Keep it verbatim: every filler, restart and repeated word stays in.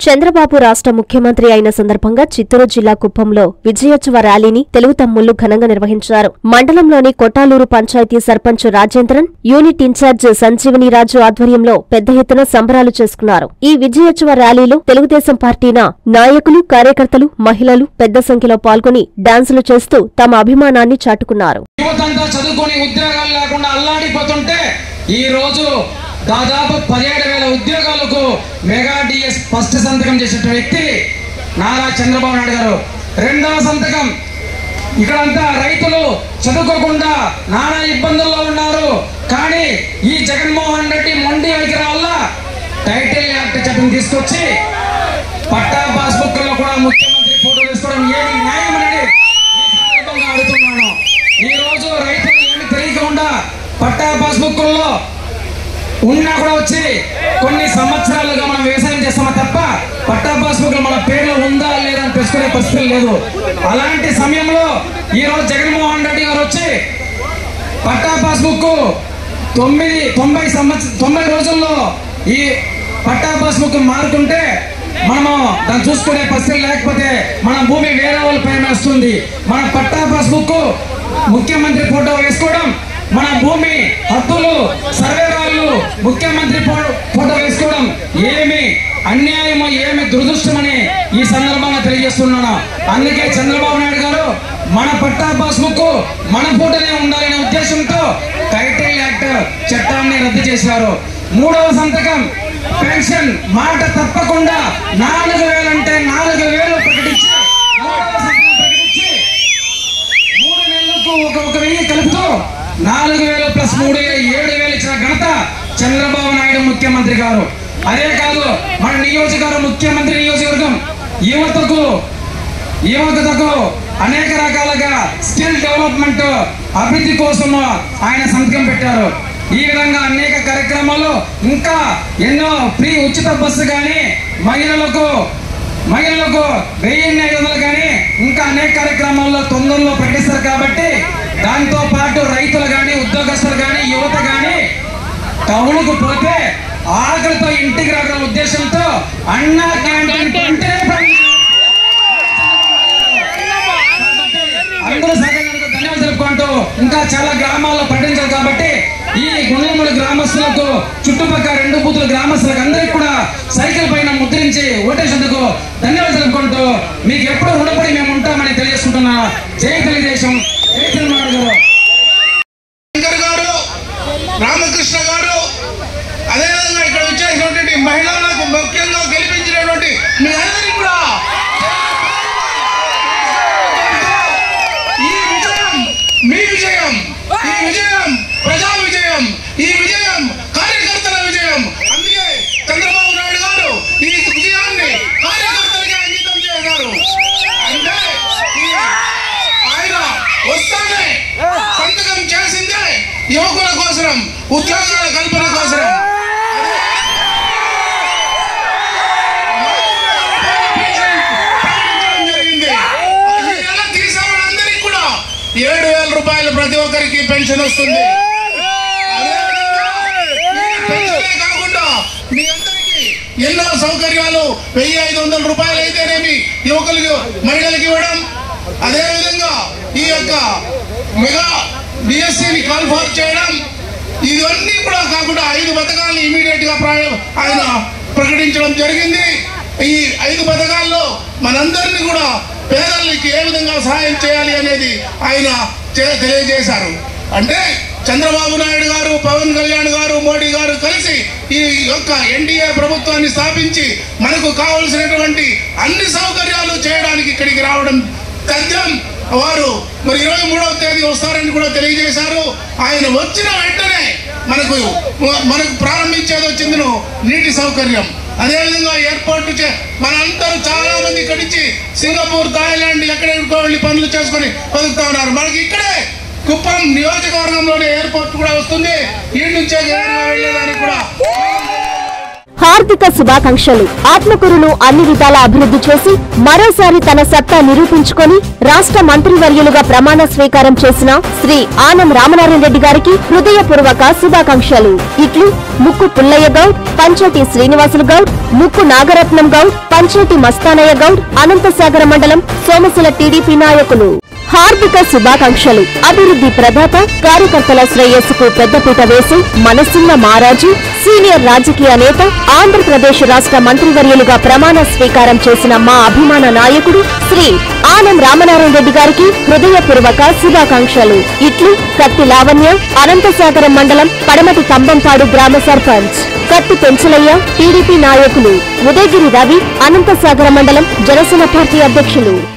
చంద్రబాబు రాష్ట్ర ముఖ్యమంత్రి అయిన సందర్భంగా చిత్తూరు జిల్లా కుప్పంలో విజయోత్సవ ర్యాలీని తెలుగు తమ్ముళ్లు ఘనంగా నిర్వహించారు. మండలంలోని కొట్టాలూరు పంచాయతీ సర్పంచ్ రాజేంద్రన్, యూనిట్ ఇన్ఛార్జ్ సంజీవనిరాజు ఆధ్వర్యంలో పెద్ద ఎత్తున సంబరాలు చేసుకున్నారు. ఈ విజయోత్సవ ర్యాలీలో తెలుగుదేశం పార్టీ నాయకులు, కార్యకర్తలు, మహిళలు పెద్ద సంఖ్యలో పాల్గొని డాన్సులు చేస్తూ తమ అభిమానాన్ని చాటుకున్నారు. దాదాపు పదిహేడు వేల ఉద్యోగాలకు మెగా డిఎస్ ఫస్ట్ సంతకం చేసిన వ్యక్తి నారా చంద్రబాబు నాయుడు గారు. రెండవ సంతకం ఇక్కడంతా రైతులు చదువుకోకుండా నానా ఇబ్బందుల్లో ఉన్నారు. కానీ ఈ జగన్మోహన్ రెడ్డి మొండి వైఖరి వల్ల టైటిల్ యాక్ట్ చట్టం తీసుకొచ్చి పట్టా పాస్బుక్ లో కూడా ముఖ్యమంత్రి ఫోటో తీసుకోవడం ఏమి న్యాయం అనేది ఈ సందర్భంగా అడుగుతున్నాను. ఈ రోజు రైతులు ఏమి తెలియకుండా పట్టా పాస్బుక్ లో ఉన్నా కూడా వచ్చి కొన్ని సంవత్సరాలుగా మనం వ్యవసాయం చేస్తామా తప్ప పట్టా పాస్బుక్ మన పేర్లు ఉందా లేదా అని తెలుసుకునే పరిస్థితి లేదు. అలాంటి సమయంలో ఈ రోజు జగన్మోహన్ రెడ్డి గారు వచ్చి పట్టా పాస్బుక్ తొమ్మిది తొంభై సంవత్సరం తొంభై రోజుల్లో ఈ పట్టా పాస్బుక్ మారుతుంటే మనము దాన్ని చూసుకునే పరిస్థితి లేకపోతే మన భూమి వేరే వాళ్ళ పైన వస్తుంది. మన పట్టా పాస్బుక్ ముఖ్యమంత్రి ఫోటో వేసుకోవడం, మన భూమి హక్కులు సర్వేరాళ్ళు ముఖ్యమంత్రి ఫోటో వేసుకోవడం ఏమి అన్యాయమో ఏమి దురదృష్టమని ఈ సందర్భంగా తెలియజేస్తున్నాను. అందుకే చంద్రబాబు నాయుడు గారు మన పట్టా పాస్బుక్ మన ఫోటోనే ఉండాలనే ఉద్దేశంతో టైటిల్ యాక్ట్ చట్టాన్ని రద్దు చేశారు. మూడవ సంతకం పెన్షన్ మాట తప్పకుండా నాలుగు వేలంటే నాలుగు వేలు ప్రకటించి మూడవ సంతకం ప్రకటించి మూడు నెలలకు ఒక ఒక వెయ్యి కలుపుతూ నాలుగు వేలు ప్లస్ మూడు ఏడు వేలు ఇచ్చిన ఘనత చంద్రబాబు నాయుడు ముఖ్యమంత్రి గారు. అదే కాదు మన నియోజకవర్గం ముఖ్యమంత్రి నియోజకవర్గం యువతకు యువతకు అనేక రకాలుగా స్కిల్ డెవలప్మెంట్ అభివృద్ధి కోసం ఆయన సంతకం పెట్టారు. ఈ విధంగా అనేక కార్యక్రమాలు ఇంకా ఎన్నో ఫ్రీ ఉచిత బస్సు కానీ మహిళలకు మహిళలకు వెయ్యి ఐదు వందలు కానీ ఇంకా అనేక కార్యక్రమాల్లో తొందరలో ప్రకటిస్తారు. కాబట్టి దాంతో పాటు రైతులు కానీ ఉద్యోగస్తులు కానీ యువత కానీ టౌన్కు పోతే ఆకలితో ఇంటికి రాగల ఉద్దేశంతో అన్నా క్యాంటీన్ అందరూ సగంగా ధన్యవాదాలు తెలుపుకుంటూ ఇంకా చాలా గ్రామాల్లో పట్టించారు. కాబట్టి ఈ గుండ్లమూడి గ్రామస్తులకు చుట్టుపక్కల రెండు బూతుల గ్రామస్తులకు అందరికీ కూడా సైకిల్ పైన ముద్రించి ఓటేసేందుకు ధన్యవాదాలు తెలుపుకుంటూ మీకు ఎప్పుడూ రుణపడి మేము ఉంటామని తెలియజేసుకుంటున్నా. జై తెలుగుదేశం, జై చంద్రబాబు గారు. శంకర్ గారు, రామకృష్ణ గారు, అదేవిధంగా ఇక్కడ వచ్చేసినటువంటి మహిళలకు ముఖ్యంగా గెలిపించినటువంటి మీ అందరికీ కూడా ఈ విజయం మీ విజయం, ఈ విజయం ప్రజా విజయం, ఈ విజయం కార్యకర్తల విజయం. అందుకే చంద్రబాబు నాయుడు గారు ఈ విజయాన్ని కార్యకర్తలకి అంకితం చేశారు. అంటే ఆయన వస్తానే సంతకం చేసిందే యువకుల కోసం, ఉద్యోగాల కల్పన కోసం. జరిగింది. ఈ నెల తీసిన వాళ్ళందరికీ కూడా ఏడు వేల రూపాయలు ప్రతి ఒక్కరికి పెన్షన్ వస్తుంది. కాకుండా మీ అందరికీ ఎన్నో సౌకర్యాలు వెయ్యి ఐదు వందల రూపాయలు అయితేనేమి యువకులకు మహిళలకు ఇవ్వడం, అదేవిధంగా ఈ యొక్క మెగా డిఎస్సిని కాల్ఫార్ చేయడం, ఇవన్నీ కూడా కాకుండా ఐదు పథకాలను ఇమీడియట్ గా ఆయన ప్రకటించడం జరిగింది. ఈ ఐదు పథకాల్లో మనందరినీ కూడా పేదలకి ఏ విధంగా సహాయం చేయాలి అనేది ఆయన తెలియజేశారు. అంటే చంద్రబాబు నాయుడు గారు, పవన్ కళ్యాణ్ గారు, మోడీ గారు కలిసి ఈ యొక్క ఎన్డీఏ ప్రభుత్వాన్ని స్థాపించి మనకు కావలసినటువంటి అన్ని సౌకర్యాలు చేయడానికి ఇక్కడికి రావడం తథ్యం. వారు మరి ఇరవై మూడవ తేదీ వస్తారని కూడా తెలియజేశారు. ఆయన వచ్చిన వెంటనే మనకు మనకు ప్రారంభించేది వచ్చింది నీటి సౌకర్యం. అదేవిధంగా ఏర్పాటు చే మనందరూ చాలా మంది ఇక్కడి నుంచి సింగపూర్, థాయిలాండ్ ఎక్కడెక్కడికో వెళ్ళి పనులు చేసుకొని బతుకుతా ఉన్నారు. మనకి ఇక్కడే కుప్పం నియోజకవర్గంలోనే ఎయిర్పోర్ట్ కూడా వస్తుంది. ఈ నుంచే వెళ్ళేదానికి కూడా హార్దిక శుభాకాంక్షలు. ఆత్మకూరును అన్ని విధాలా అభివృద్ధి చేసి మరోసారి తన సత్తా నిరూపించుకొని రాష్ట్ర మంత్రివర్యులుగా ప్రమాణ స్వీకారం చేసిన శ్రీ ఆనం రామనారాయణ రెడ్డి గారికి హృదయపూర్వక శుభాకాంక్షలు. ఇట్లు ముక్కు పుల్లయ్య గౌడ్, పంచాయతీ శ్రీనివాసులు గౌడ్, ముక్కు నాగరత్నం గౌడ్, పంచాయతీ మస్తానయ్య గౌడ్, అనంతసాగర మండలం సోమశిల టీడీపీ నాయకులు. హార్దిక శుభాకాంక్షలు. అభివృద్ధి ప్రదాత, కార్యకర్తల శ్రేయస్సుకు పెద్దపీట వేసి మనసున్న మారాజు, సీనియర్ రాజకీయ నేత, ఆంధ్రప్రదేశ్ రాష్ట్ర మంత్రివర్యులుగా ప్రమాణ స్వీకారం చేసిన మా అభిమాన నాయకుడు శ్రీ ఆనం రామనారాయణ రెడ్డి గారికి హృదయపూర్వక శుభాకాంక్షలు. ఇట్లు కత్తి లావణ్య, అనంతసాగరం మండలం పడమటి కంబంపాడు గ్రామ సర్పంచ్. కత్తి పెంచలయ్య, టీడీపీ నాయకులు. ఉదయగిరి రవి, అనంతసాగర మండలం జనసేన పార్టీ అధ్యక్షులు.